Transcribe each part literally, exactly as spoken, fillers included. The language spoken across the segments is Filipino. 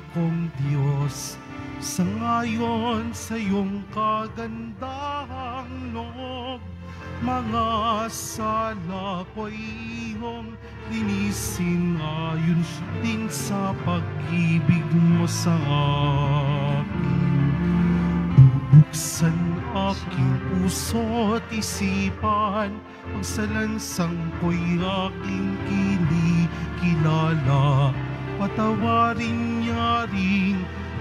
kong Diyos, sangayon sa iyong kagandahang loob, mga sala ko'y iyong linisin ayon din sa pag-ibig mo sa akin. Bubuksan aking puso't isipan, pagsalansang ko'y aking kinikilala, patawarin niya rin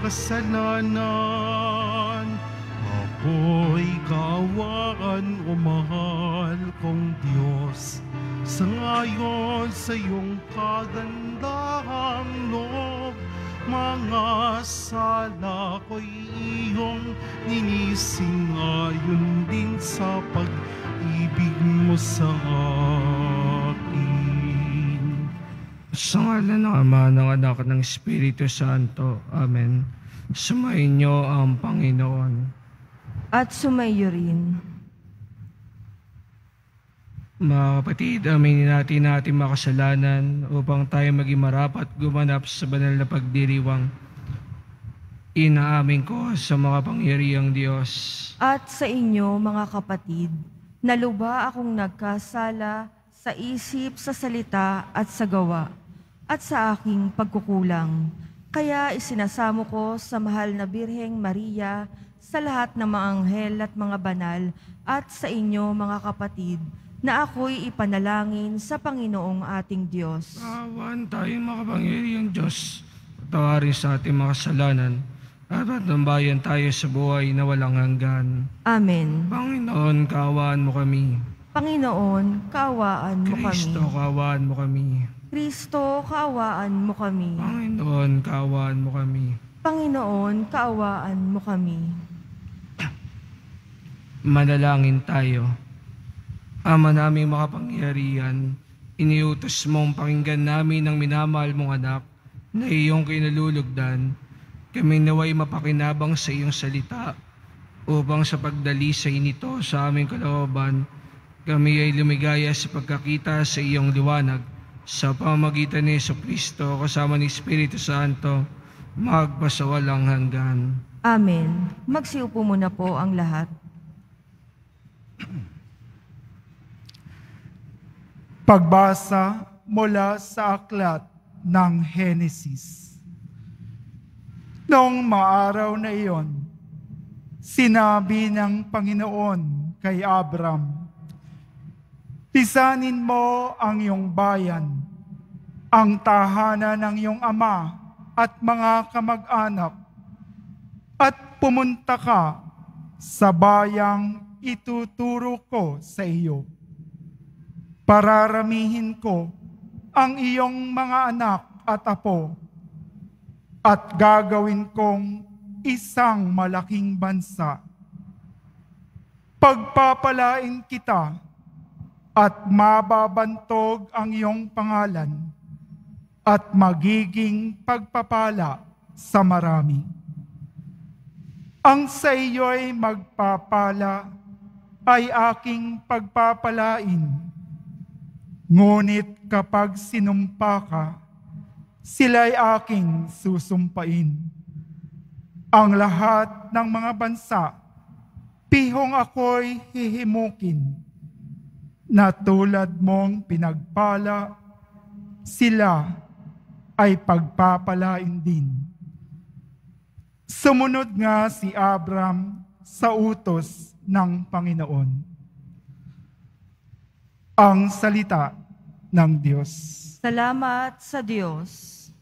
kasalanan. Ako'y kaawaan o mahal kong Diyos, sangayon sa iyong kagandahang loob, mga sala ko'y iyong linisin ayon din sa pag-ibig mo sa akin. Sa ngalan ng Ama, ng Anak, at ng Espiritu Santo. Amen. Sumayin niyo ang Panginoon. At sumayo rin. Mga kapatid, aminin natin natin makasalanan upang tayo maging marapat gumanap sa banal na pagdiriwang. Inaamin ko sa mga pangyarihang Diyos. At sa inyo, mga kapatid, naluba akong nagkasala sa isip, sa salita at sa gawa, at sa aking pagkukulang. Kaya isinasamo ko sa mahal na Birheng Maria, sa lahat ng mga anghel at mga banal, at sa inyo, mga kapatid, na ako'y ipanalangin sa Panginoong ating Diyos. Awan tayong makapangyarihang Diyos, patawarin sa ating mga kasalanan, at patnubayan tayo sa buhay na walang hanggan. Amen. Panginoon, kaawaan mo kami. Panginoon, kaawaan mo kami. Kristo, kaawaan mo kami. Kristo, kaawaan mo kami. Panginoon, kaawaan mo kami. Panginoon, kaawaan mo kami. Manalangin tayo. Ama naming makapangyarihan, iniutos mong pakinggan namin ang minamahal mong anak na iyong kinalulugdan. Kami naway mapakinabang sa iyong salita upang sa pagdalisay nito sa aming kalooban, kami ay lumigaya sa pagkakita sa iyong liwanag sa pamamagitan ni Jesucristo kasama ni Espiritu Santo, magpasawalang hanggan. Amen. Magsiupo muna po ang lahat. Pagbasa mula sa aklat ng Henesis. Noong mga araw na iyon, sinabi ng Panginoon kay Abram, "Pisanin mo ang iyong bayan, ang tahanan ng iyong ama at mga kamag-anak, at pumunta ka sa bayang ituturo ko sa iyo. Pararamihin ko ang iyong mga anak at apo, at gagawin kong isang malaking bansa. Pagpapalain kita at mababantog ang iyong pangalan at magiging pagpapala sa marami. Ang sa iyo'y magpapala ay aking pagpapalain. Ngunit kapag sinumpa ka, sila'y aking susumpain. Ang lahat ng mga bansa, pihong ako'y hihimukin. Na tulad mong pinagpala, sila ay pagpapalain din." Sumunod nga si Abram sa utos ng Panginoon. Ang salita ng Diyos. Salamat sa Diyos.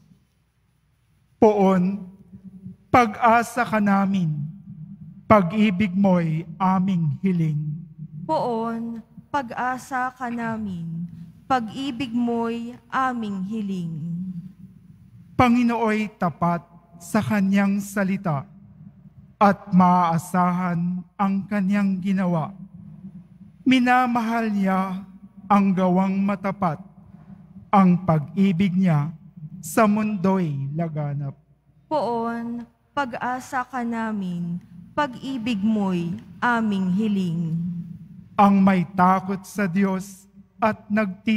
Poon, pag-asa ka namin, pag-ibig mo'y aming hiling. Poon, pag-asa ka namin, pag-ibig mo'y aming hiling. Panginooy tapat sa kanyang salita at maaasahan ang kanyang ginawa. Minamahal niya ang gawang matapat, ang pag-ibig niya sa mundo'y laganap. Poon, pag-asa ka namin, pag-ibig mo'y aming hiling. Ang may takot sa Diyos at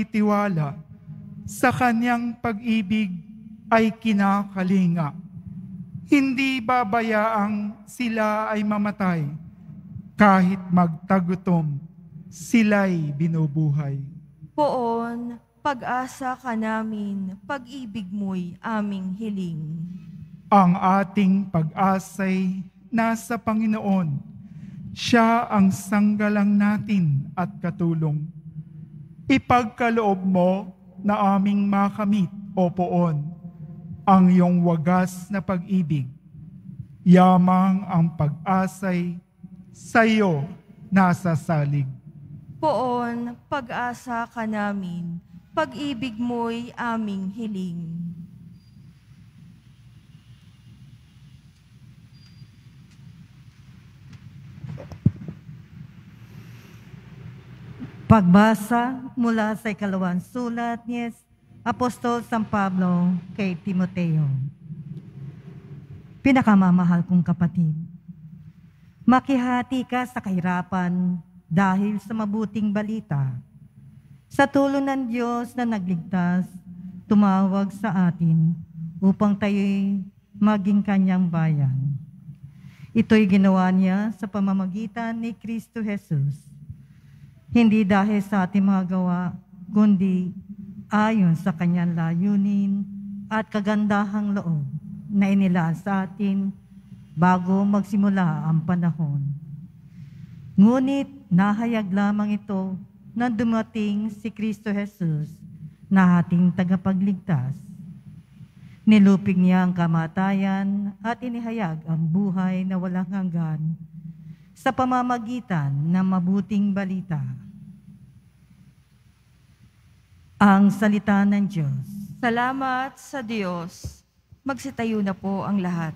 nagtitiwala sa kanyang pag-ibig ay kinakalinga. Hindi babayaang sila ay mamatay, kahit magtagutom, sila'y binubuhay. Poon, pag-asa ka namin, pag-ibig mo'y aming hiling. Ang ating pag-asa'y nasa Panginoon. Siya ang sanggalang natin at katulong. Ipagkaloob mo na aming makamit, O Poon, ang iyong wagas na pag-ibig. Yamang ang pag-asa'y sa iyo nasasalig. Poon, pag-asa ka namin, pag-ibig mo'y aming hiling. Pagbasa mula sa ikalawang sulat ni Apostol San Pablo kay Timoteo. Pinakamamahal kong kapatid, makihati ka sa kahirapan dahil sa mabuting balita. Sa tulong ng Diyos na nagligtas, tumawag sa atin upang tayo'y maging kanyang bayan. Ito'y ginawa niya sa pamamagitan ni Kristo Jesus. Hindi dahil sa ating mga gawa, kundi ayon sa kanyang layunin at kagandahang loob na inilaan sa atin bago magsimula ang panahon. Ngunit nahayag lamang ito nang dumating si Kristo Jesus na ating tagapagligtas. Nilupig niya ang kamatayan at inihayag ang buhay na walang hanggan sa pamamagitan ng mabuting balita. Ang salita ng Diyos. Salamat sa Diyos. Magsitayo na po ang lahat.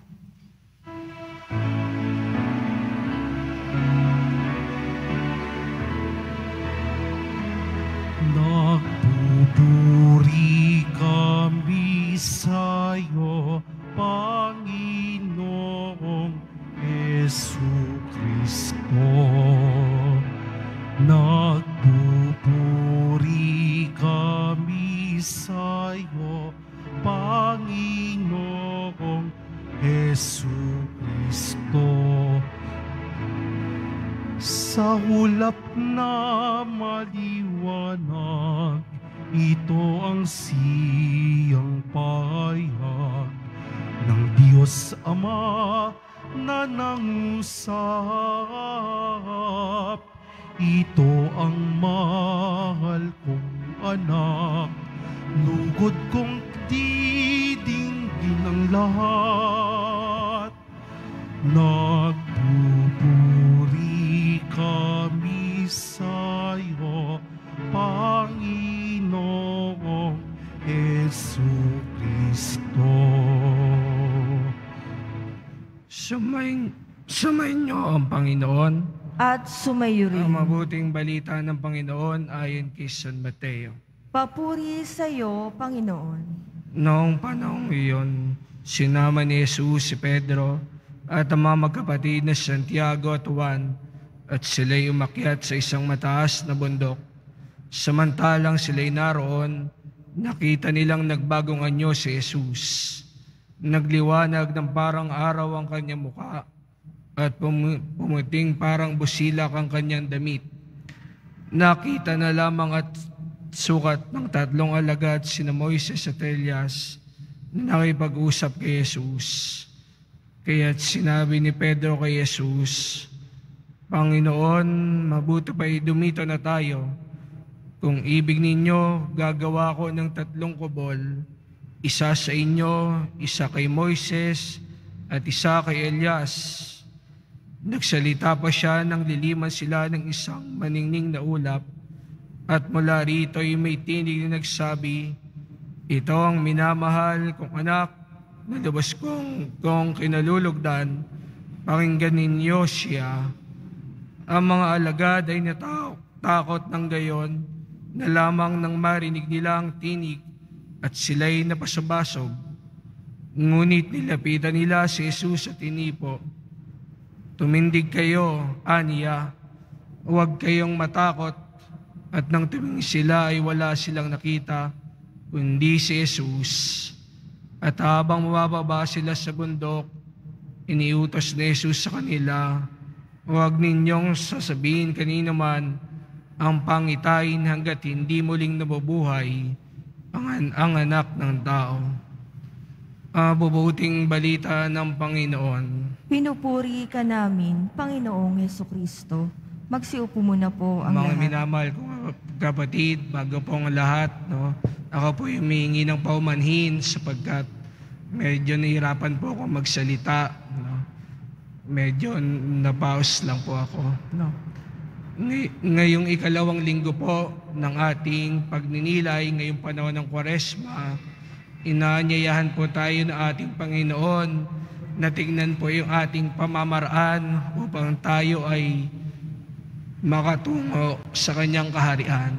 Nagpupuri kami sa'yo, Panginoong Jesucristo. Nagpupuri kami sa'yo, Panginoong Jesucristo. Sa ulap na maliwanag, ito ang siyang pahayag ng Diyos Ama na nangusap. Ito ang mahal kong anak, lugod kong didinggin ang lahat. Nagpupuri kami sa'yo, Panginoong Jesucristo. Sumayin, sumayin niyo ang Panginoon. At sumayo rin. Ang mabuting balita ng Panginoon ayon kay San Mateo. Papuri sa iyo, Panginoon. Noong panahong iyon, sinama ni Jesus si Pedro at ang mga magkapatid na Santiago at Juan, at sila'y umakyat sa isang mataas na bundok. Samantalang sila'y naroon, nakita nilang nagbagong anyo si Jesus. Nagliwanag ng parang araw ang kanyang muka, at pum- pumuting parang busilak ang kanyang damit. Nakita na lamang at sukat ng tatlong alagad sina Moises at Elias na nakipag-usap kay Jesus. Kaya't sinabi ni Pedro kay Jesus, Panginoon, mabuti pa'y dumito na tayo. Kung ibig ninyo, gagawa ko ng tatlong kubol, isa sa inyo, isa kay Moises, at isa kay Elias. Nagsalita pa siya nang liliman sila ng isang maningning na ulap, at mula rito ay may tinig na nagsabi, ito ang minamahal kong anak, na lubos kong, kong kinalulugdan, pakinggan ninyo siya. Ang mga alagad ay natakot ng gayon, na lamang nang marinig nila ang tinig, at sila'y napasabasog. Ngunit nilapitan nila si Jesus at tinipo, tumindig kayo, aniya, huwag kayong matakot. At nang tumingin sila ay wala silang nakita, kundi si Jesus. At habang mabababa sila sa bundok, iniutos ni Jesus sa kanila, huwag ninyong sasabihin kanino man ang pangitain hanggat hindi muling nabubuhay ang, ang anak ng tao. Uh, bubuting balita ng Panginoon. Pinupuri ka namin, Panginoong Hesukristo. Magsiupo muna po ang Mga lahat. minamahal kong kapatid, bago po ang lahat, no, ako po yung humingi ng paumanhin sapagkat medyo nahihirapan po ako magsalita. No? Medyo napaus lang po ako. No? Ngay- ngayong ikalawang linggo po ng ating pagninilay, ngayong panahon ng Kwaresma, inaanyayahan po tayo ng ating Panginoon na tingnan po yung ating pamamaraan upang tayo ay makatungo sa kanyang kaharian.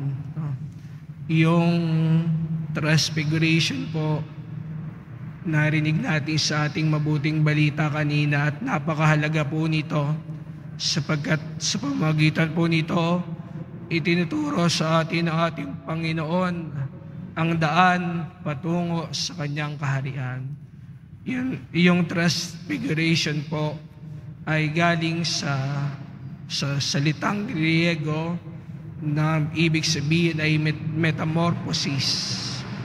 Yung Transfiguration po, narinig natin sa ating mabuting balita kanina at napakahalaga po nito sapagkat sa pamamagitan po nito, itinuturo sa atin ng ating Panginoon ang daan patungo sa kanyang kaharian. Yung, yung Transfiguration po ay galing sa, sa salitang Griego na ibig sabihin ay met- metamorphosis.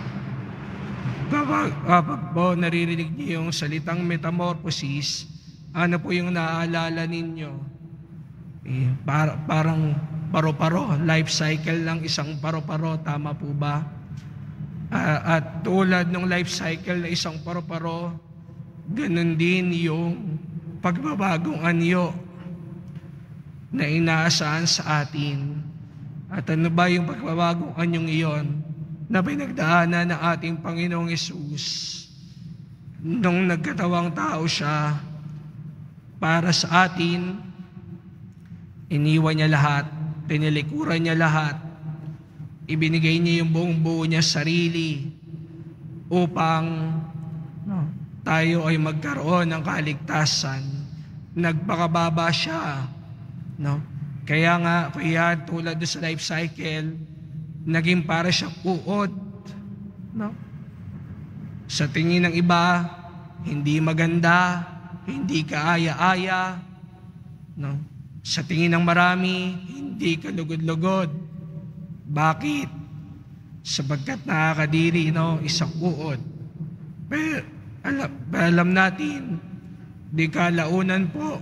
Kapag, kapag po naririnig niyo yung salitang metamorphosis, ano po yung naaalala ninyo? Eh, par- parang paro-paro, life cycle ng isang paro-paro, tama po ba? Uh, at tulad ng life cycle na isang paro-paro, ganun din yung pagbabagong anyo na inaasahan sa atin. At ano ba yung pagbabagong anyong iyon na pinagdaanan ng ating Panginoong Hesus nung nagkatawang tao siya para sa atin? Iniwan niya lahat, tinilikuran niya lahat, ibinigay niya yung buong buo niya sarili upang no, tayo ay magkaroon ng kaligtasan. Nagpakababa siya. No? Kaya nga, kaya tulad sa life cycle, naging para siyang uod. No? Sa tingin ng iba, hindi maganda, hindi kaaya-aya. No? Sa tingin ng marami, hindi kalugod-lugod. Bakit? Sapagkat nakakadiri, no, isang uod. Pero alam, alam natin, di kalaunan po,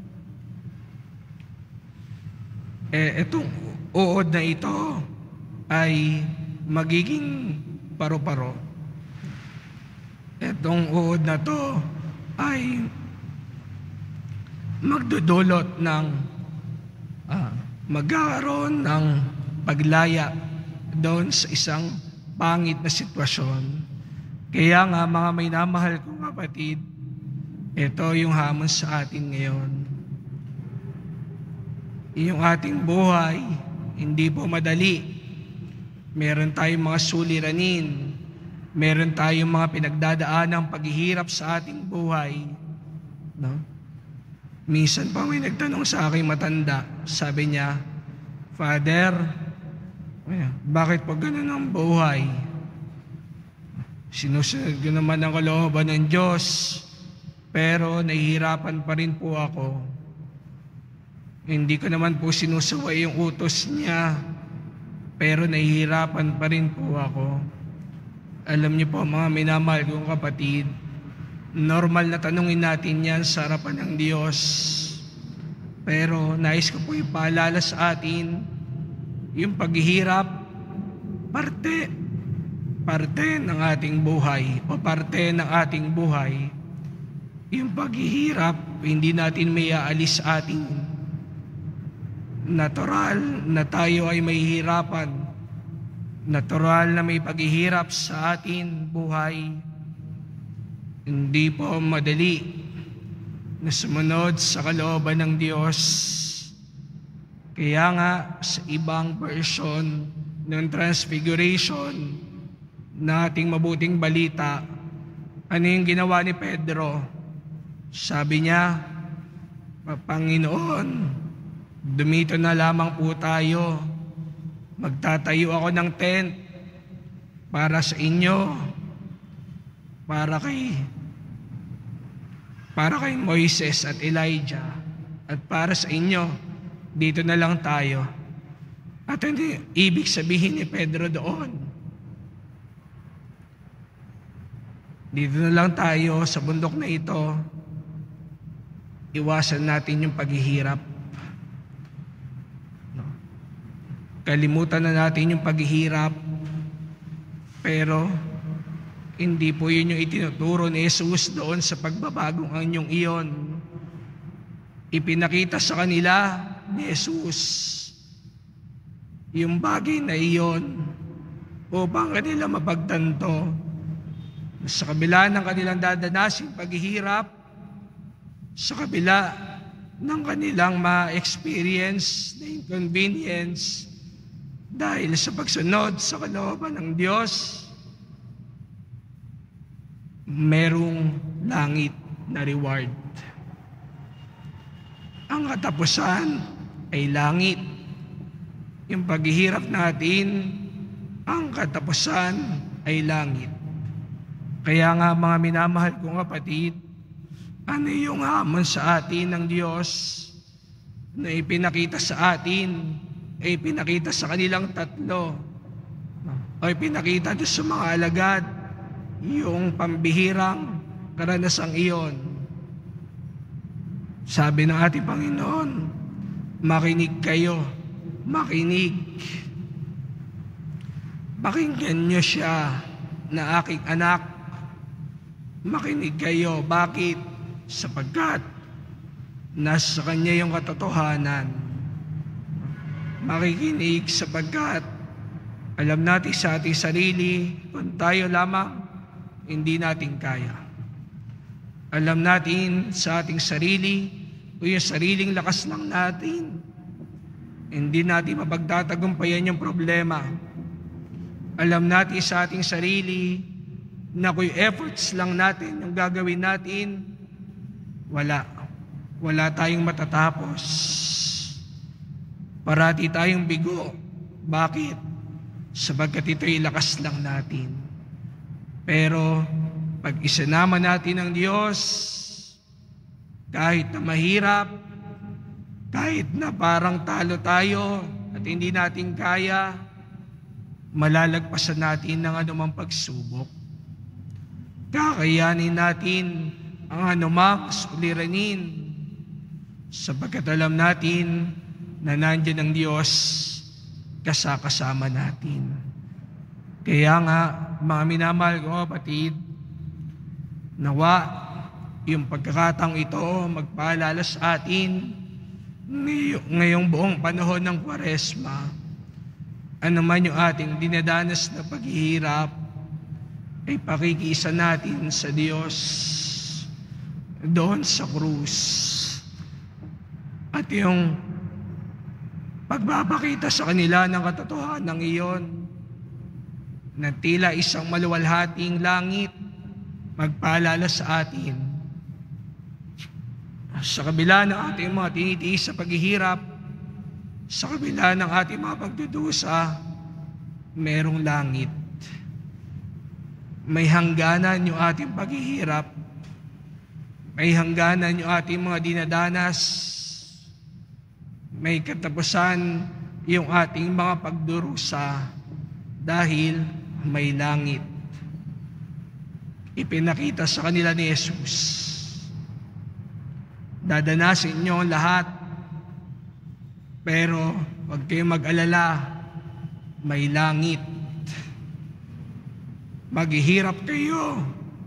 eh, itong uod na ito ay magiging paro-paro. Itong uod na to ay magdudulot ng ah, magkakaroon ng paglaya doon sa isang pangit na sitwasyon. Kaya nga mga may namahal kong kapatid, ito yung hamon sa atin ngayon. Yung ating buhay, hindi po madali. Meron tayong mga suliranin, meron tayong mga pinagdadaanang paghihirap sa ating buhay. No? Minsan pa may nagtanong sa aking matanda, sabi niya, Father, bakit pag ganun ang buhay? Sinusunod ko naman ang kalooban ng Diyos, pero nahihirapan pa rin po ako. Hindi ko naman po sinusaway yung utos niya, pero nahihirapan pa rin po ako. Alam niyo po mga minamahal kong kapatid, normal na tanungin natin yan sa harapan ng Diyos. Pero nais ko po ipaalala sa atin, yung paghihirap, parte, parte ng ating buhay o parte ng ating buhay. Yung paghihirap, hindi natin may aalis sa ating natural na tayo ay mahihirapan. Natural na may paghihirap sa ating buhay. Hindi po madali na sumunod sa kalooban ng Diyos. Kaya nga sa ibang version ng Transfiguration na ating mabuting balita, ano yung ginawa ni Pedro? Sabi niya, Panginoon, dumito na lamang po tayo. Magtatayo ako ng tent para sa inyo. para kay para kay Moises at Elijah at para sa inyo, dito na lang tayo. At hindi ibig sabihin ni Pedro doon, dito na lang tayo sa bundok na ito, iwasan natin yung paghihirap. Kalimutan na natin yung paghihirap, pero hindi po yun yung itinuturo ni Jesus doon sa pagbabagong anyong iyon. Ipinakita sa kanila ni Jesus yung bagay na iyon upang kanila mapagtanto sa kabila ng kanilang dadanasin paghihirap, sa kabila ng kanilang ma-experience na inconvenience dahil sa pagsunod sa kalooban ng Diyos, merong langit na reward. Ang katapusan ay langit. Yung paghihirap natin, ang katapusan ay langit. Kaya nga mga minamahal kong kapatid, ano yung hamon sa atin ng Diyos na ipinakita sa atin, ay ipinakita sa kanilang tatlo, o ipinakita doon sa mga alagad, yung pambihirang karanasang iyon. Sabi ng ating Panginoon, makinig kayo, makinig. Pakinggan niyo siya na aking anak. Makinig kayo. Bakit? Sapagkat nasa kanya yung katotohanan. Makikinig sapagkat alam natin sa ating sarili kung tayo lamang hindi natin kaya. Alam natin sa ating sarili kung yung sariling lakas lang natin, hindi natin mapagtatagumpayan yung problema. Alam natin sa ating sarili na kung yung efforts lang natin, yung gagawin natin, wala. Wala tayong matatapos. Parati tayong bigo. Bakit? Sabagkat ito'y lakas lang natin. Pero pag isinama natin ng Diyos, kahit na mahirap, kahit na parang talo tayo at hindi natin kaya, malalagpasan natin ng anumang pagsubok. Kakayanin natin ang anumang suliranin sapagkat alam natin na nandiyan ang Diyos kasakasama natin. Kaya nga, mga minamahal ko kapatid, nawa yung pagkakataong ito magpaalala sa atin ngayong buong panahon ng Kwaresma, ano man yung ating dinadanas na paghihirap, ay pakikiisa natin sa Diyos doon sa krus. At yung pagpapakita sa kanila ng katotohanan iyon, na tila isang maluwalhating langit magpaalala sa atin. Sa kabila ng ating mga tinitiis sa paghihirap, sa kabila ng ating mga pagdudusa, merong langit. May hangganan yung ating paghihirap, may hangganan yung ating mga dinadanas, may katapusan yung ating mga pagdurusa dahil may langit. Ipinakita sa kanila ni Jesus, dadanasin niyo ang lahat, pero huwag kayong mag-alala, may langit. Maghihirap kayo,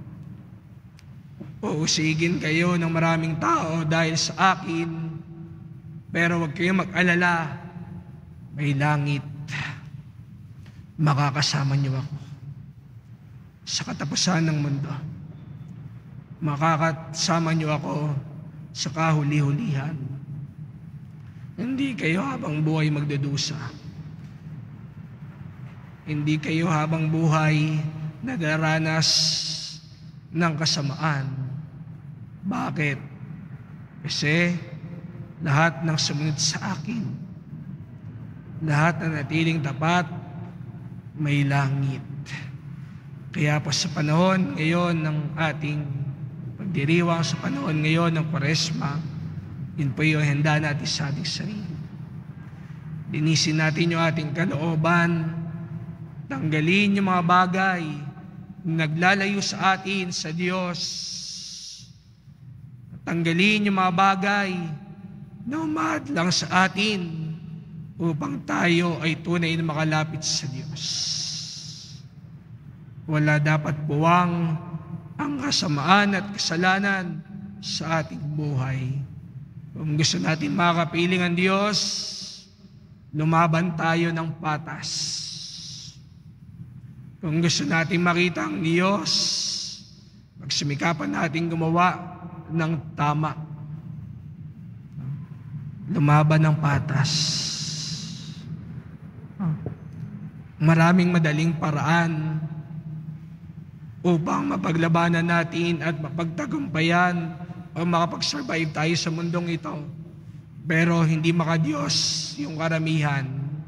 uusigin kayo ng maraming tao dahil sa akin, pero huwag kayong mag-alala, may langit. Makakasama niyo ako sa katapusan ng mundo. Makakasama niyo ako sa kahuli-hulihan. Hindi kayo habang buhay magdudusa. Hindi kayo habang buhay nadaranas ng kasamaan. Bakit? Kasi lahat ng sumunod sa akin, lahat na natiling tapat, may langit. Kaya po sa panahon ngayon ng ating pagdiriwang, sa panahon ngayon ng Kwaresma, yun po yung handa natin sa ating sarili. Linisin natin yung ating kalooban, tanggalin yung mga bagay na naglalayo sa atin sa Diyos. Tanggalin yung mga bagay na umadlang sa atin upang tayo ay tunay na makalapit sa Diyos. Wala dapat puwang ang kasamaan at kasalanan sa ating buhay. Kung gusto natin makapiling ang Diyos, lumaban tayo ng patas. Kung gusto natin makita ang Diyos, magsumikapan natin gumawa ng tama. Lumaban ng patas. Maraming madaling paraan upang mapaglabanan natin at mapagtagumpayan o makapag-survive tayo sa mundong ito. Pero hindi makadiyos yung karamihan.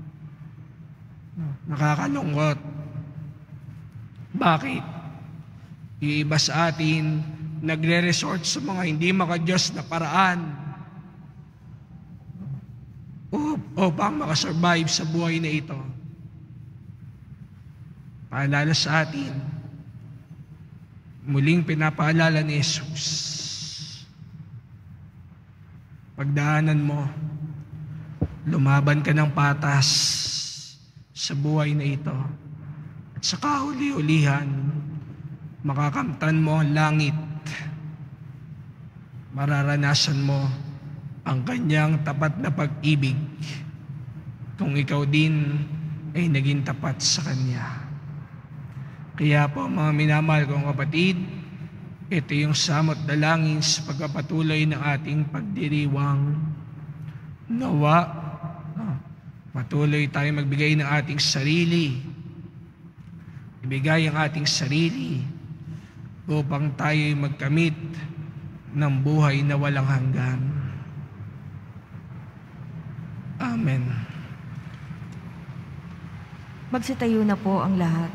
Nakakalungkot. Bakit? Yung iba sa atin nagre-resort sa mga hindi makadiyos na paraan upang makasurvive sa buhay na ito. Paalala sa atin, muling pinapaalala ni Jesus, pagdaanan mo, lumaban ka ng patas sa buhay na ito. At sa kahuli-ulihan, makakamtan mo ang langit. Mararanasan mo ang kanyang tapat na pag-ibig kung ikaw din ay naging tapat sa kanya. Kaya po mga minamahal kong kapatid, ito yung samot dalangin sa pagpapatuloy ng ating pagdiriwang. Nawa, patuloy tayo magbigay ng ating sarili. Ibigay ang ating sarili upang tayo magkamit ng buhay na walang hanggan. Amen. Magsitayo na po ang lahat.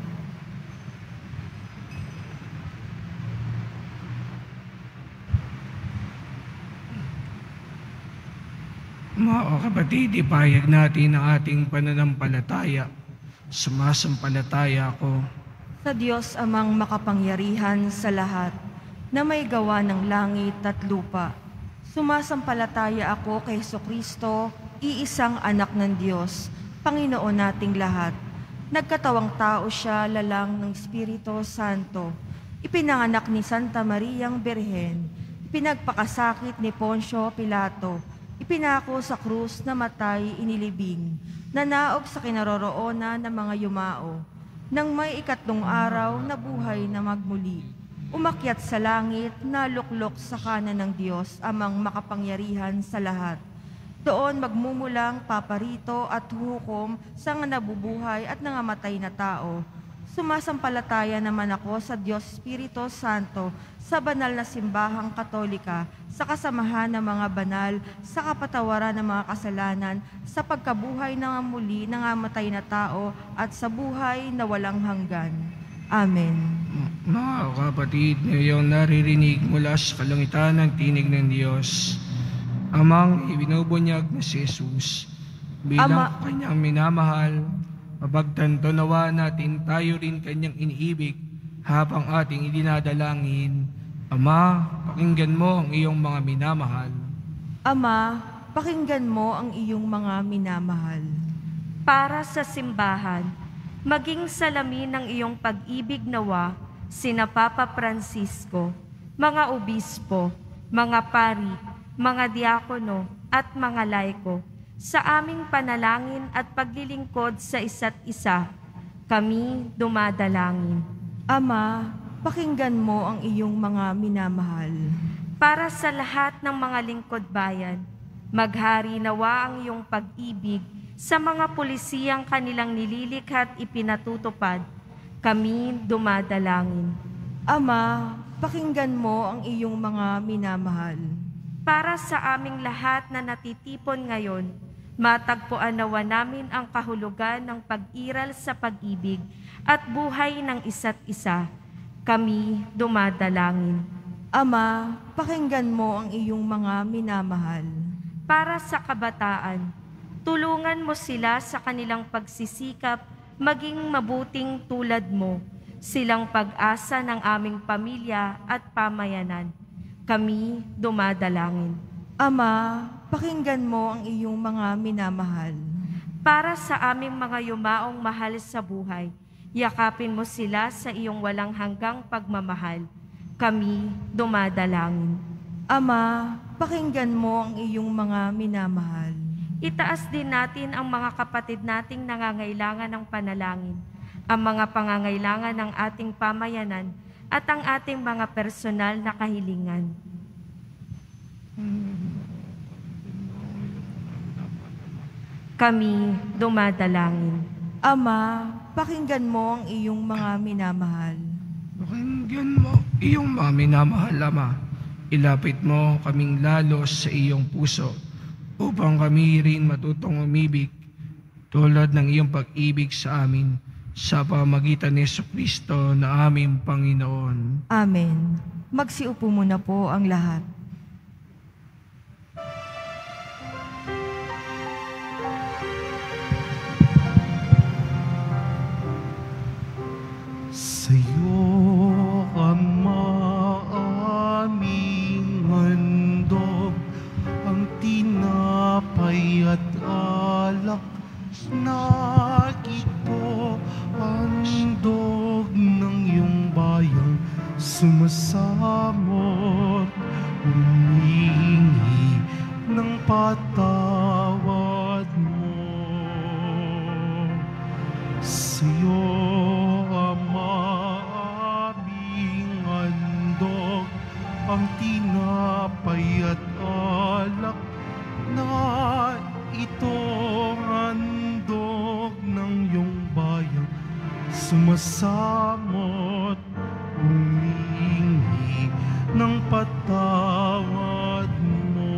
Mga kapatid, ipahayag natin ang ating pananampalataya. Sumasampalataya ako Sa Diyos amang makapangyarihan sa lahat, na may gawa ng langit at lupa. Sumasampalataya ako kay Jesucristo, iisang anak ng Diyos, Panginoon nating lahat. Nagkatawang tao siya lalang ng Espiritu Santo. Ipinanganak ni Santa Mariang Birhen. Ipinagpakasakit ni Poncio Pilato. Ipinako sa krus na matay inilibing. Nanaog sa kinaroroonan ng mga yumao. Nang may ikatlong araw na buhay na magmuli. Umakyat sa langit na luklok sa kanan ng Diyos amang makapangyarihan sa lahat. Doon magmumulang paparito at hukom sa nga nabubuhay at nangamatay na tao. Sumasampalataya naman ako sa Diyos Espiritu Santo, sa banal na simbahang katolika, sa kasamahan ng mga banal, sa kapatawaran ng mga kasalanan, sa pagkabuhay ng muli ng amatay na tao, at sa buhay na walang hanggan. Amen. Mga kapatid, ngayong naririnig mula sa kalangitan ng tinig ng Diyos, amang ibinubunyag na si Jesus, bilang Ama, kanyang minamahal, mapagtanto nawa natin tayo rin kanyang iniibig habang ating idinadalangin. Ama, pakinggan mo ang iyong mga minamahal. Ama, pakinggan mo ang iyong mga minamahal. Para sa simbahan, maging salamin ng iyong pag-ibig nawa, sina Papa Francisco, mga obispo, mga pari, mga diakono at mga laiko, sa aming panalangin at paglilingkod sa isa't isa, kami dumadalangin. Ama, pakinggan mo ang iyong mga minamahal. Para sa lahat ng mga lingkod bayan, maghari nawa ang iyong pag-ibig sa mga pulisiyang kanilang nililikha at ipinatutupad, kami dumadalangin. Ama, pakinggan mo ang iyong mga minamahal. Para sa aming lahat na natitipon ngayon, Matagpuan nawa namin ang kahulugan ng pag-iral sa pag-ibig at buhay ng isa't isa. Kami dumadalangin. Ama, pakinggan mo ang iyong mga minamahal. Para sa kabataan, tulungan mo sila sa kanilang pagsisikap maging mabuting tulad mo, silang pag-asa ng aming pamilya at pamayanan. Kami dumadalangin. Ama, pakinggan mo ang iyong mga minamahal. Para sa aming mga yumaong mahal sa buhay, yakapin mo sila sa iyong walang hanggang pagmamahal. Kami dumadalangin. Ama, pakinggan mo ang iyong mga minamahal. Itaas din natin ang mga kapatid nating nangangailangan ng panalangin, ang mga pangangailangan ng ating pamayanan at ang ating mga personal na kahilingan. Kami dumadalangin. Ama, pakinggan mo ang iyong mga minamahal. Pakinggan mo iyong mga minamahal, Ama. Ilapit mo kaming lalo sa iyong puso upang kami rin matutong umibig tulad ng iyong pag-ibig sa amin sa pamagitan ni Jesucristo na aming Panginoon. Amen. Magsiupo muna po ang lahat. Sa'yo, Ama, aming handog, ang tinapay at alak na ito, handog ng iyong bayang sumasamot, humingi ng patawad mo. Sa'yo, ang tinapay at alak na ito, handog ng iyong bayang sumasamot, humingi ng patawad mo.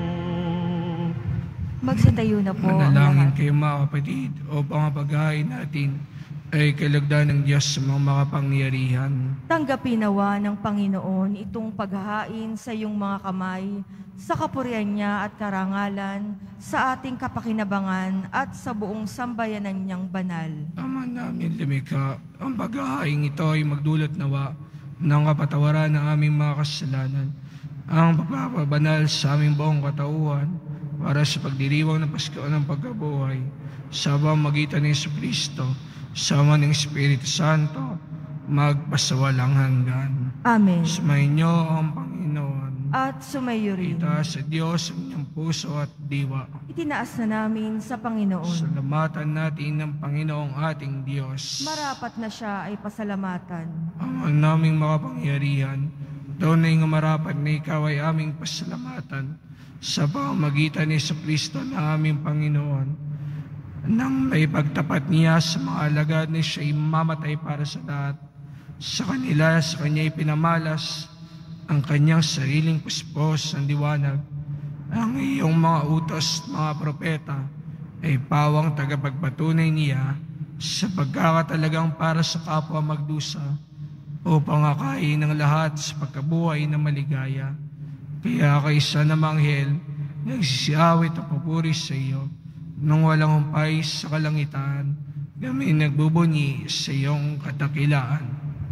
Magsitayo na po ang Manalangin lahat. kayo mga kapatid o pangapagain natin ay kalagdan ng Diyos sa mga makapangyarihan. Tanggapin nawa ng Panginoon itong paghahain sa iyong mga kamay, sa kapurihan niya at karangalan, sa ating kapakinabangan at sa buong sambayanan niyang banal. Ama namin lumikha, ang paghahain ito ay magdulot nawa ng kapatawaran ng aming mga kasalanan, ang pagpapabanal sa aming buong katauhan para sa pagdiriwang ng Pasko ng pagkabuhay sa pamamagitan ni Jesucristo, sama ng Espiritu Santo, magpasawalang hanggan. Amen. Sumayin niyo ang Panginoon. At sumayo rin. Itaas sa Diyos ang inyong puso at diwa. Itinaas na namin sa Panginoon. Salamatan natin ng Panginoong ating Diyos. Marapat na siya ay pasalamatan. Ang naming makapangyarihan, tunay nga marapat na ikaw ay aming pasalamatan sa pamamagitan ni Jesucristo na aming Panginoon. Nang may pagtapat niya sa mga alagad ni siya ay mamatay para sa lahat. Sa kanila, sa kanya ipinamalas ang kanyang sariling puspos ng liwanag. Ang iyong mga utos, mga propeta, ay pawang tagapagpatunay niya sa pagkakatalagang para sa kapwa magdusa upang akayin ng lahat sa pagkabuhay na maligaya. Kaya kaysa na manghel, nagsisiawit at papuri sa iyo, nung walang humpay sa kalangitan, kami nagbubunyi sa iyong kadakilaan.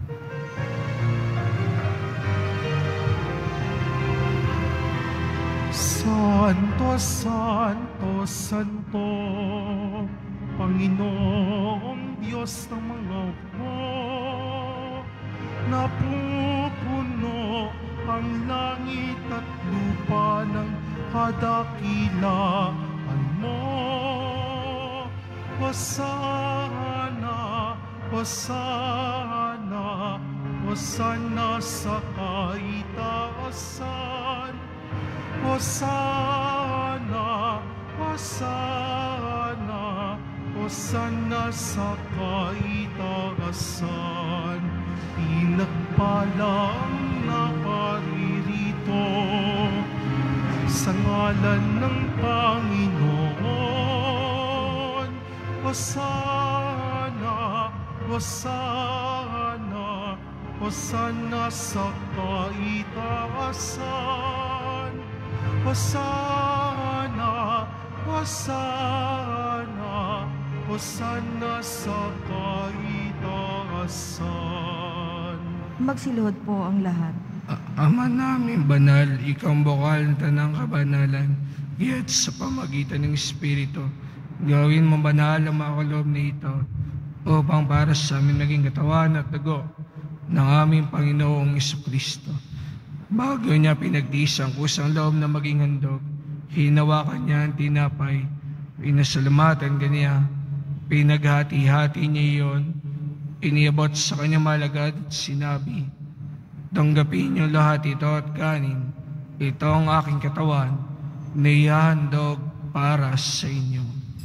Santo, Santo, Santo, Panginoong Diyos ng mga hukbo, napupuno ang langit at lupa ng kadakilaan mo. Hosana, Hosana, Hosana sa kaitaasan. Hosana, Hosana, Hosana sa kaitaasan. Pinagpala ang naparirito sa ngalan ng Panginoon. Hosana, Hosana, Hosana sa kaitaasan. Hosana, Hosana, Hosana sa kaitaasan. Magsiluhod po ang lahat. A- Ama namin banal, ikaw ang bukal ng tanang kabanalan, kaya't sa pamagitan ng Espiritu, gawin mo banal ang mga kaloob na ito, upang para sa amin naging katawan at dugo ng aming Panginoong Jesucristo. Bago niya pinagdiis ang kusang loob na maging handog, hinawakan niya ang tinapay, pinasalamatan kaniya, pinaghati-hati niya iyon, iniabot sa kanyang malagad at sinabi, tanggapin niyo lahat ito at kanin, ito ang aking katawan na ihahandog para sa inyo.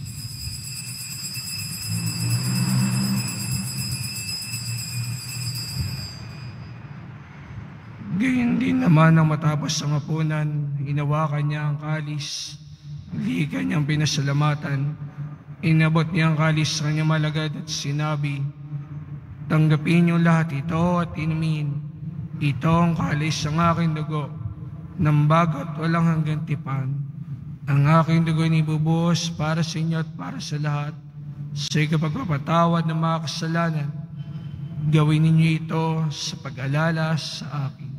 Gayon din naman ang matapos ang hapunan, hinawakan niya ang kalis, hindi kanyang pinasalamatan, inabot niya ang kalis sa kanyang malagad at sinabi, tanggapin niyo lahat ito at inumin, ito ang kalis ng aking dugo, ng bago at walang hanggang tipan. Ang aking dugo ay ibubuhos para sa inyo at para sa lahat, sa ikapagpapatawad ng mga kasalanan. Gawin ninyo ito sa pag-alala sa akin.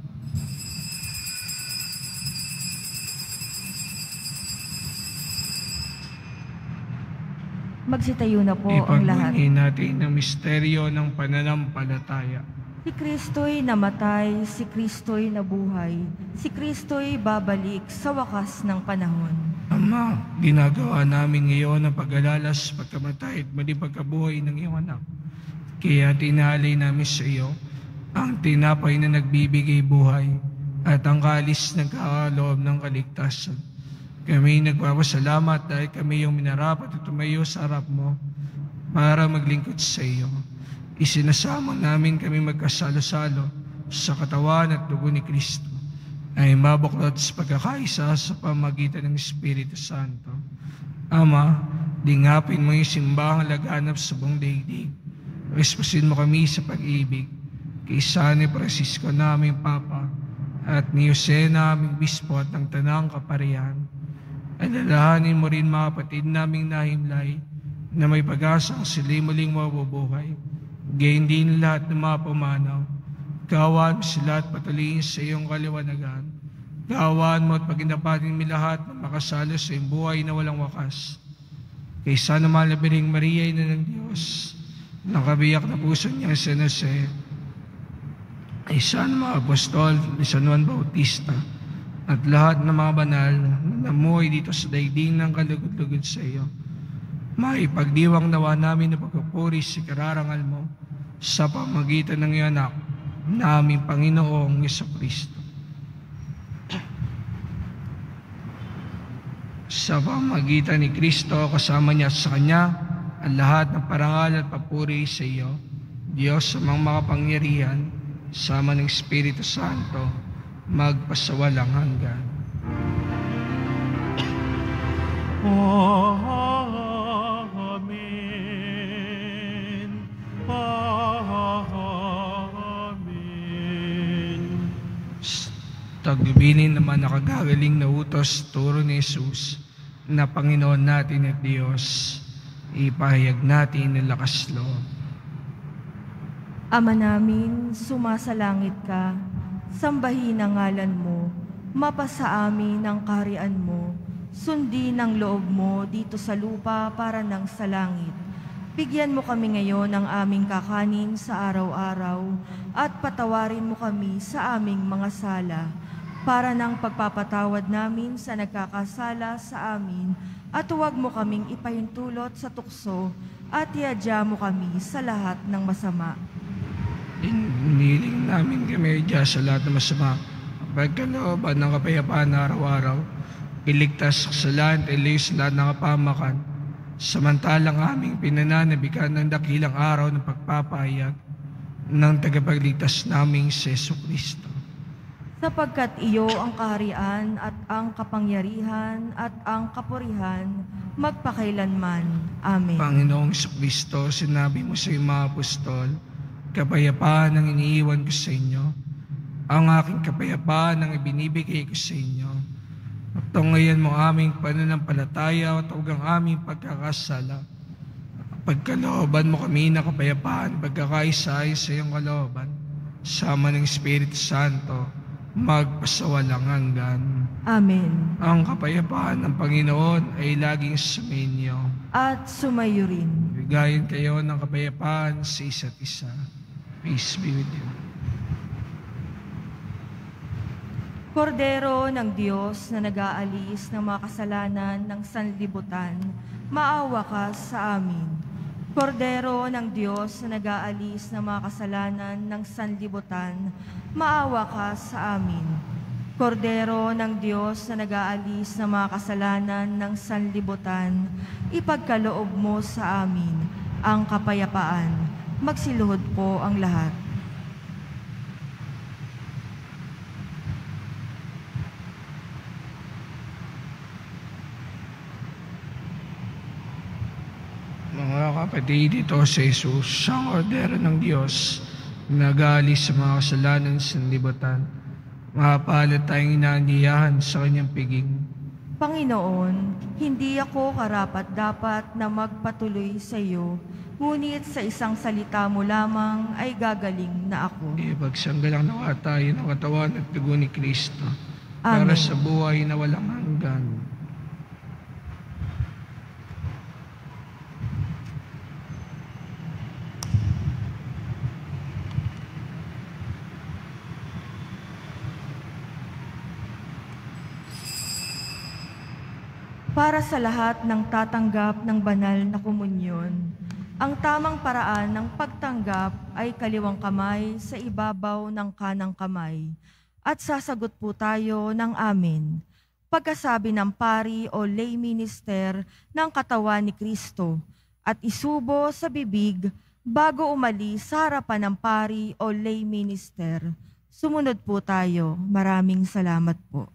Magsitayo na po ang lahat. Ipagpunihin natin ang misteryo ng pananampalataya. Si Kristo'y namatay, si Kristo'y nabuhay, si Kristo'y babalik sa wakas ng panahon. Ama, ginagawa namin ngayon ang pag-alala sa pagkamatay at muli pagkabuhay ng iyong anak. Kaya tinalay namin sa iyo ang tinapay na nagbibigay buhay at ang kalis ng kakaloob ng kaligtasan. Kami nagpapasalamat dahil kami yung minarapat at tumayo sa harap mo para maglingkod sa iyo. Isinasama namin kami magkasalo-salo sa katawan at dugo ni Kristo ay mabuklod sa pagkakaisa sa pamagitan ng Espiritu Santo. Ama, dingapin mo yung simbahang laganap sa buong daigdig. Responsin mo kami sa pag-ibig kay San Francisco na aming Papa at ni Jose na aming Bispo at ng Tanang Kaparihan. Alalahanin mo rin mga kapatid naming nahimlay na may pag-asang sila'y muling mabubuhay. Gayon din lahat ng mga pumanaw. Gawaan mo sila at patuloyin sa iyong kaliwanagan. Gawaan mo at paginapatin mo lahat na makasalo sa iyong buhay na walang wakas. Kay San Malabiring Maria, ina ng Diyos, ng kabiyak na puso niya San Jose, ay San mga Apostol ni San Juan Bautista, at lahat ng mga banal na namuhay dito sa daigdig ng kalugod-lugod sa iyo. Maipagdiwang nawa namin na pagpupuri sa kararangal mo sa pamagitan ng iyong anak na aming Panginoong Jesucristo. Sa pamagitan ni Kristo, kasama niya sa Kanya, ang lahat ng parangal at papuri sa iyo, Diyos sa mga makapangyarihan, sama ng Espiritu Santo, magpasawalang hanggan. Amen. Amen. Tagubilin naman nakagagaling na utos turo ni Jesus na Panginoon natin at Diyos, ipahayag natin ang lakas loob. Ama namin, sumasalangit ka, sambahin ang ngalan mo, mapasa amin ang kaharian mo, sundin ang loob mo dito sa lupa para nang sa langit. Bigyan mo kami ngayon ng aming kakanin sa araw-araw at patawarin mo kami sa aming mga sala para nang pagpapatawad namin sa nagkakasala sa amin at huwag mo kaming ipahintulot sa tukso at iadya mo kami sa lahat ng masama. Iniling namin kami dyan sa lahat ng masama, pagkalooban ng kapayapaan na araw-araw, iligtas sa kasalanan at ilayo sa lahat ng kapahamakan, samantalang aming pinananabikan ng dakilang araw ng pagpapahayag ng tagapagligtas naming si Jesucristo. sapagkat iyo ang kaharian at ang kapangyarihan at ang kapurihan magpakailanman. Amen. Panginoong Kristo, sinabi mo sa iyong mga apostol, kapayapaan ang iniiwan ko sa inyo. Ang aking kapayapaan ang ibinibigay ko sa inyo. At ngayon mo aming pananampalataya at huwag ang aming pagkakasala. Pagkalooban mo kami na kapayapaan, pagkakaisa sa iyong kalooban, sama ng Espiritu Santo, magpasawalang hanggan. Amen. Ang kapayapaan ng Panginoon ay laging sumainyo. At sumayo rin. Bigayan kayo ng kapayapaan sa isa't isa. Peace be with you. Kordero ng Diyos na nag-aalis ng mga kasalanan ng sanlibutan, maawa ka sa amin. Kordero ng Diyos na nag-aalis ng mga kasalanan ng sanlibutan, maawa ka sa amin. Kordero ng Diyos na nag-aalis ng mga kasalanan ng sanlibutan, ipagkaloob mo sa amin ang kapayapaan. Magsiluhod po ang lahat. Mga kapatid, ito si Jesus, siyang ordero ng Diyos, nag-aalis sa mga kasalanan sa sanlibutan. Mapalad tayong inaanyayahan sa kanyang piging. Panginoon, hindi ako karapat-dapat na magpatuloy sa iyo, ngunit sa isang salita mo lamang ay gagaling na ako. Ipagsanggalang nawa tayo ng katawan at dugo ni Kristo para Amen. sa buhay na walang hanggan. Para sa lahat ng tatanggap ng banal na komunyon, ang tamang paraan ng pagtanggap ay kaliwang kamay sa ibabaw ng kanang kamay. At sasagot po tayo ng amen. Pagkasabi ng pari o lay minister ng katawan ni Kristo at isubo sa bibig bago umalis sa harapan ng pari o lay minister. Sumunod po tayo. Maraming salamat po.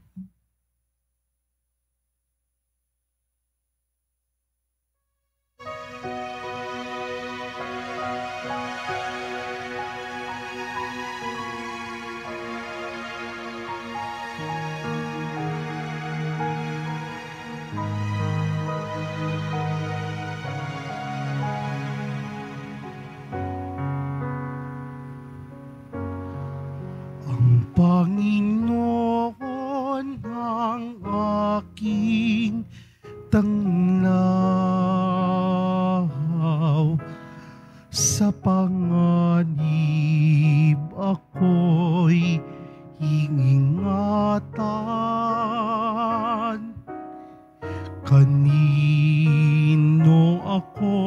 Panginoon ang aking tanglaw, sa panganib ako'y ingingatan. Kanino ako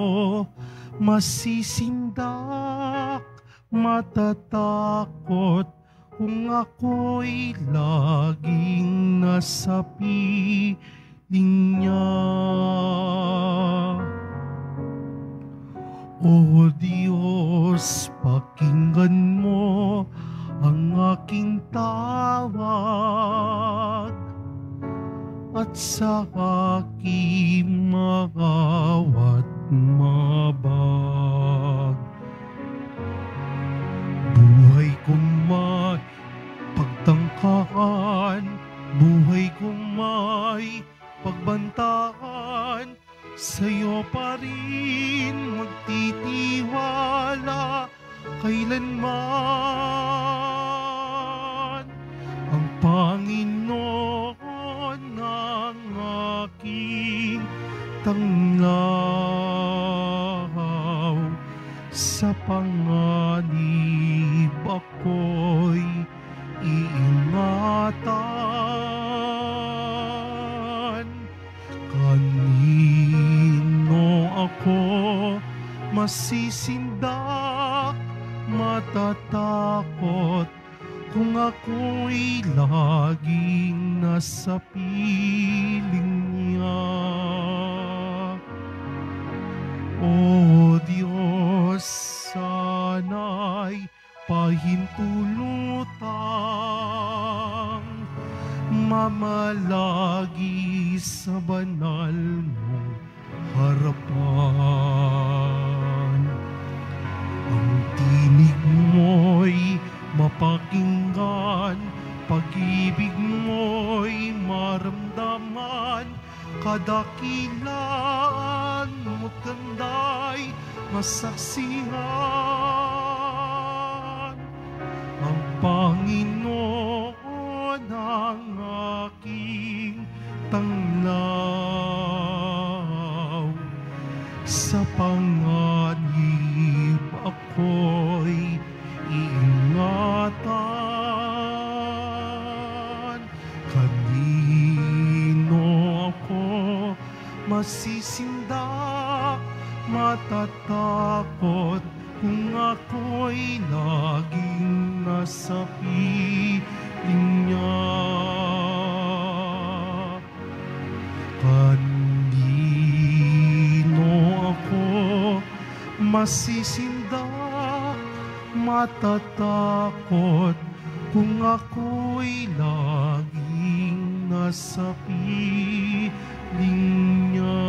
masisindak, matatakot kung ako'y laging nasa piling niya. O Diyos, pakinggan mo ang aking tawag at sa aking mawat mabag. Buhay kong may pagtangkaan, buhay kong may pagbantaan, sa'yo pa rin magtitiwala kailanman. Ang Panginoon ang aking tanglaw, sa panganib ako'y iingatan. Kanino ako masisindak, matatakot kung ako'y laging nasa piling niya. O Diyos, sana'y pahintulutan sumalagi sa banal mong harapan. Ang tinig mo'y mapakinggan, pag-ibig mo'y maramdaman, kadakilaan mo't ganda'y masaksihan. Ang Panginoon ang aking tanglaw, sa panganib ako'y iingatan. Kanino ako masisindak, matatakot kung ako'y laging nasa piling niya. Kanino ako masisindak, matatakot kung ako'y laging nasa piling niya.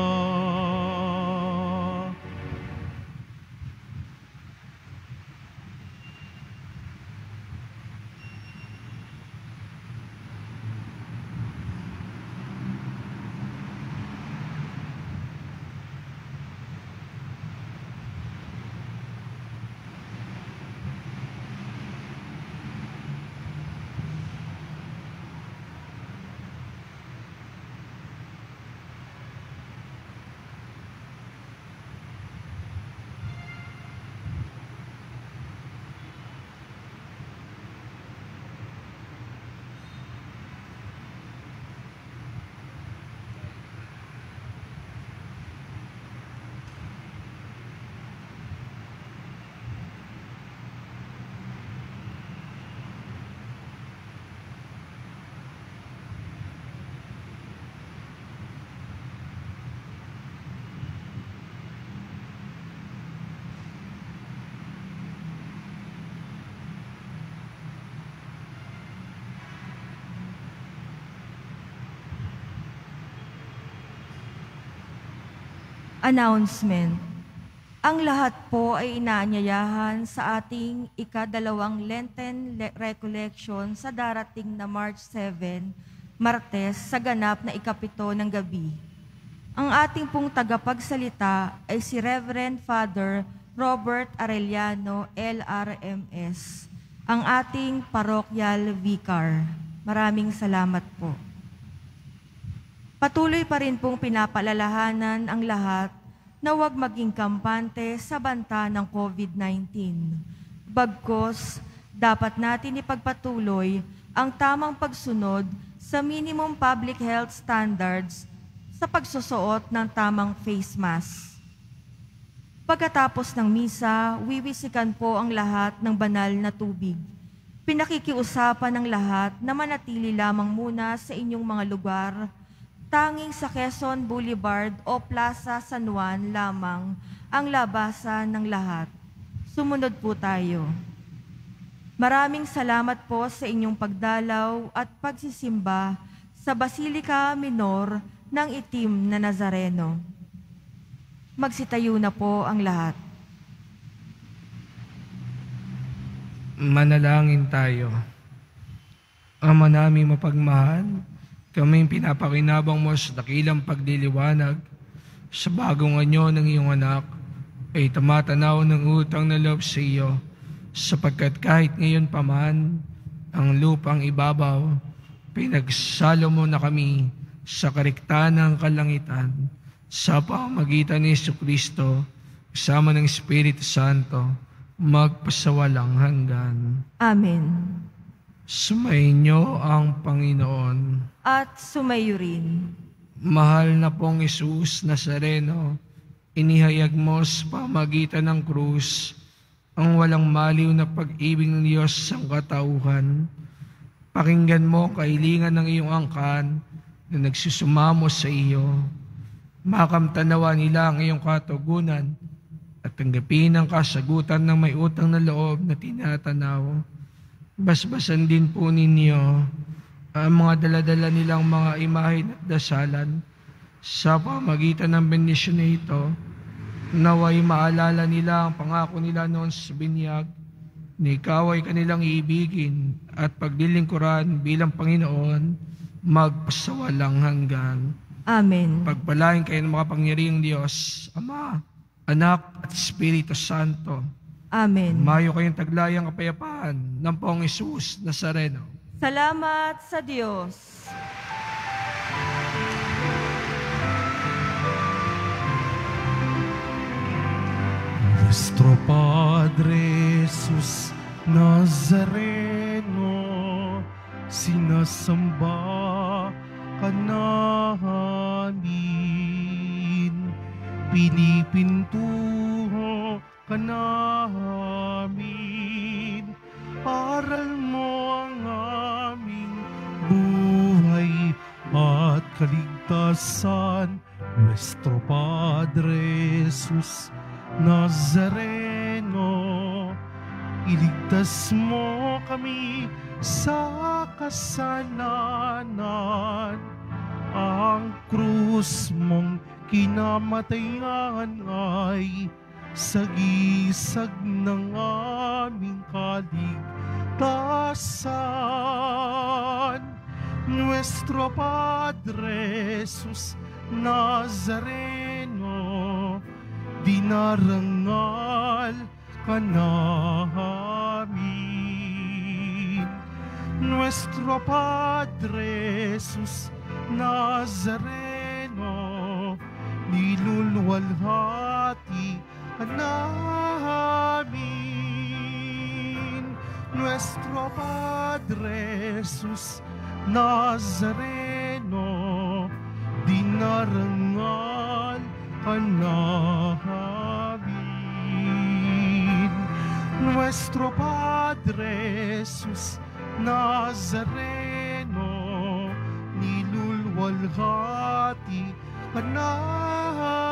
Announcement. Ang lahat po ay inaanyayahan sa ating ikadalawang Lenten Le- Recollection sa darating na March seventh, Martes, sa ganap na ikapito ng gabi. Ang ating pong tagapagsalita ay si Reverend Father Robert Arellano, L R M S, ang ating parokyal vicar. Maraming salamat po. Patuloy pa rin pong pinapaalalahanan ang lahat na huwag maging kampante sa banta ng COVID nineteen. Bagkus, dapat natin ipagpatuloy ang tamang pagsunod sa minimum public health standards sa pagsusuot ng tamang face mask. Pagkatapos ng misa, wiwisikan po ang lahat ng banal na tubig. Pinakikiusapan ng lahat na manatili lamang muna sa inyong mga lugar. Tanging sa Quezon Boulevard o Plaza San Juan lamang ang labasan ng lahat. Sumunod po tayo. Maraming salamat po sa inyong pagdalaw at pagsisimba sa Basilica Minor ng Itim na Nazareno. Magsitayo na po ang lahat. Manalangin tayo. Ama naming mapagmahal, kaming pinapakinabang mo sa dakilang pagliliwanag sa bagong anyo ng iyong anak ay tumatanaw ng utang na loob sa iyo, sapagkat kahit ngayon pa man ang lupang ibabaw, pinagsalo mo na kami sa kariktahan ng kalangitan sa pamamagitan ni Jesucristo kasama ng Espiritu Santo magpasawalang hanggan. Amen. Sumainyo ang Panginoon. At sumayo rin. Mahal na pong Jesus Nazareno, inihayag mo sa pamagitan ng krus ang walang maliw na pag-ibig ng Diyos sa katauhan. Pakinggan mo kahilingan ng iyong angkan na nagsusumamo sa iyo. Makamtanawa nila ang iyong katugunan at tanggapin ang kasagutan ng may utang na loob na tinatanaw. Basbasan din po ninyo ang mga daladala nilang mga imahin at dasalan. Sa pamagitan ng bendisyon na ito, naway maalala nila ang pangako nila noon sa binyag, ni ikaw ay kanilang iibigin at paglilingkuran bilang Panginoon magpasawalang hanggan. Amen. Pagpalain kayo ng makapangyarihang Diyos, Ama, Anak at Espiritu Santo. Amen. Mayo kayong taglayang kapayapaan ng Poong Jesus Nazareno. Salamat sa Diyos. Nuestro Padre Jesus Nazareno, sinasamba ka namin, pinipintuho ka namin, aral mo ang aming buhay at kaligtasan. Nuestro Padre Jesus Nazareno, iligtas mo kami sa kasalanan. Ang krus mong kinamatayan ay sagisag ng aming kaligtasan. Nuestro Padre Jesus Nazareno, dinarangal ka namin. Nuestro Padre Jesus Nazareno, niluluwalhati ka namin. Nuestro Padre Jesus Nazareno, dinarangal ka namin. Nuestro Padre Jesus Nazareno, niluluwalhati ka namin.